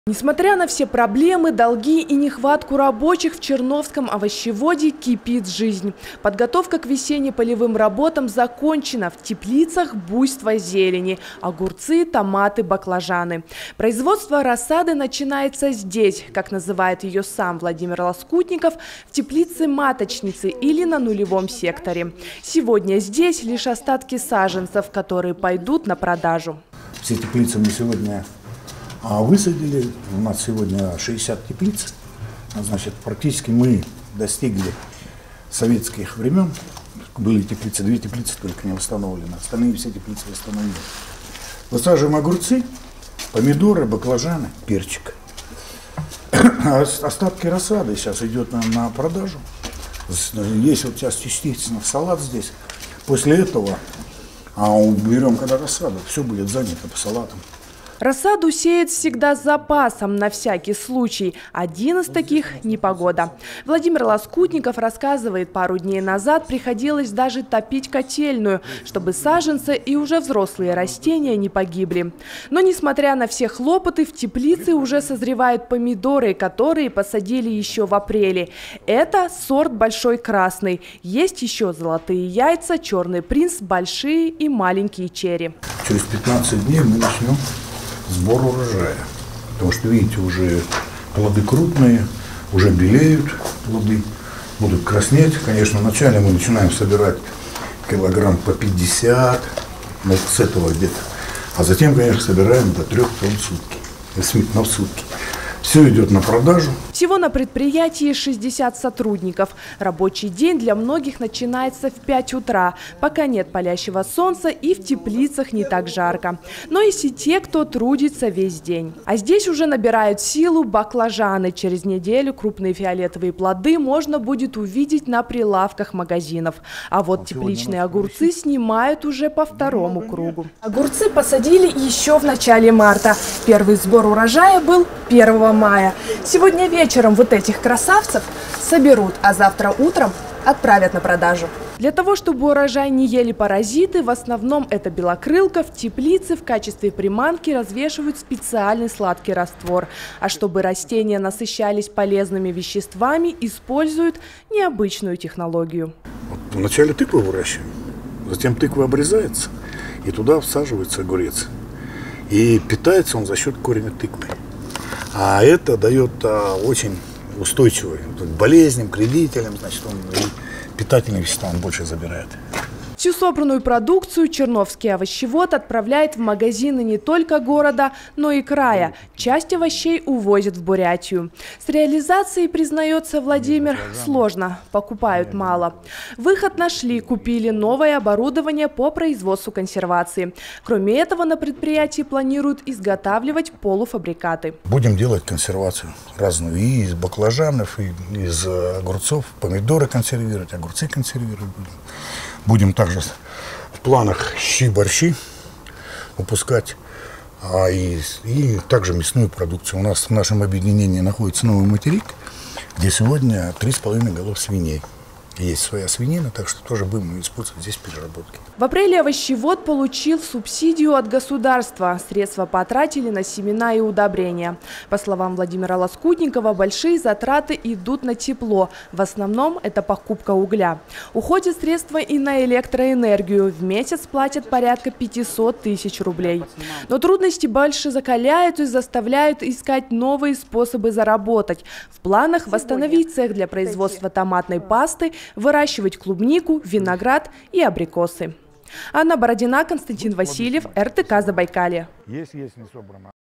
Несмотря на все проблемы, долги и нехватку рабочих, в Черновском овощеводе кипит жизнь. Подготовка к весенне-полевым работам закончена. В теплицах буйство зелени – огурцы, томаты, баклажаны. Производство рассады начинается здесь, как называет ее сам Владимир Лоскутников, в теплице маточницы или на нулевом секторе. Сегодня здесь лишь остатки саженцев, которые пойдут на продажу. Все теплицы мы сегодня высадили. У нас сегодня 60 теплиц. Значит, практически мы достигли советских времен. Были теплицы, 2 теплицы только не восстановлены. Остальные все теплицы восстановлены. Высаживаем огурцы, помидоры, баклажаны, перчик. Остатки рассады сейчас идет на продажу. Есть вот сейчас частично салат здесь. После этого уберем, когда рассаду, все будет занято по салатам. Рассаду сеет всегда с запасом, на всякий случай. Один из таких – непогода. Владимир Лоскутников рассказывает, пару дней назад приходилось даже топить котельную, чтобы саженцы и уже взрослые растения не погибли. Но несмотря на все хлопоты, в теплице уже созревают помидоры, которые посадили еще в апреле. Это сорт большой красный. Есть еще золотые яйца, черный принц, большие и маленькие черри. Через 15 дней мы начнем сбор урожая, потому что, видите, уже плоды крупные, уже белеют плоды, будут краснеть. Конечно, вначале мы начинаем собирать килограмм по 50, вот с этого где-то, а затем, конечно, собираем до 3 тонн в сутки. Все идет на продажу. Всего на предприятии 60 сотрудников. Рабочий день для многих начинается в 5 утра, пока нет палящего солнца и в теплицах не так жарко. Но есть и те, кто трудится весь день. А здесь уже набирают силу баклажаны. Через неделю крупные фиолетовые плоды можно будет увидеть на прилавках магазинов. А вот тепличные огурцы снимают уже по 2-му кругу. Огурцы посадили еще в начале марта. Первый сбор урожая был 1 мая. Сегодня вечером вот этих красавцев соберут, а завтра утром отправят на продажу. Для того, чтобы урожай не ели паразиты, в основном это белокрылка, в теплице в качестве приманки развешивают специальный сладкий раствор. А чтобы растения насыщались полезными веществами, используют необычную технологию. Вначале тыкву выращиваем, затем тыква обрезается, и туда всаживается огурец. И питается он за счет корня тыквы. А это дает очень устойчивый к болезням, к вредителям, значит, он и питательные вещества он больше забирает. Всю собранную продукцию Черновский овощевод отправляет в магазины не только города, но и края. Часть овощей увозят в Бурятию. С реализацией, признается Владимир, сложно, покупают мало. Выход нашли, купили новое оборудование по производству консервации. Кроме этого, на предприятии планируют изготавливать полуфабрикаты. Будем делать консервацию разную, и из баклажанов, и из огурцов, помидоры консервировать, огурцы консервировать будем. Будем также в планах щи-борщи выпускать, и также мясную продукцию. У нас в нашем объединении находится новый материк, где сегодня 3,5 голов свиней. Есть своя свинина, так что тоже будем использовать здесь переработки. В апреле овощевод получил субсидию от государства. Средства потратили на семена и удобрения. По словам Владимира Лоскутникова, большие затраты идут на тепло. В основном это покупка угля. Уходят средства и на электроэнергию. В месяц платят порядка 500 тысяч рублей. Но трудности больше закаляют и заставляют искать новые способы заработать. В планах восстановить цех для производства томатной пасты, выращивать клубнику, виноград и абрикосы. Анна Бородина, Константин Васильев, РТК Забайкалье.